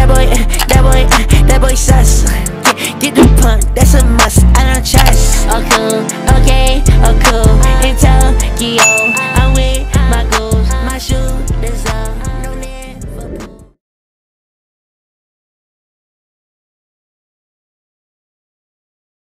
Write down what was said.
that boy sus. Get the pump, that's a